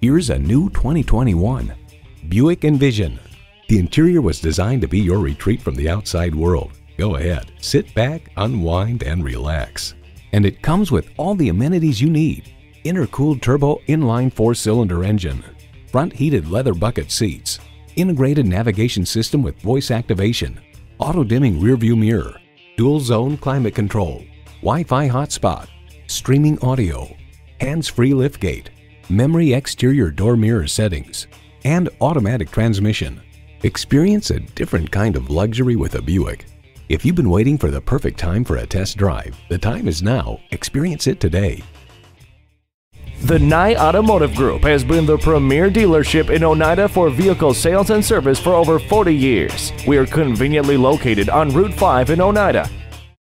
Here's a new 2021 Buick Envision. The interior was designed to be your retreat from the outside world. Go ahead, sit back, unwind, and relax. And it comes with all the amenities you need. Intercooled turbo inline 4-cylinder engine, front heated leather bucket seats, integrated navigation system with voice activation, auto-dimming rearview mirror, dual zone climate control, Wi-Fi hotspot, streaming audio, hands-free liftgate, memory exterior door mirror settings, and automatic transmission. Experience a different kind of luxury with a Buick. If you've been waiting for the perfect time for a test drive, the time is now. Experience it today. The Nye Automotive Group has been the premier dealership in Oneida for vehicle sales and service for over 40 years. We are conveniently located on Route 5 in Oneida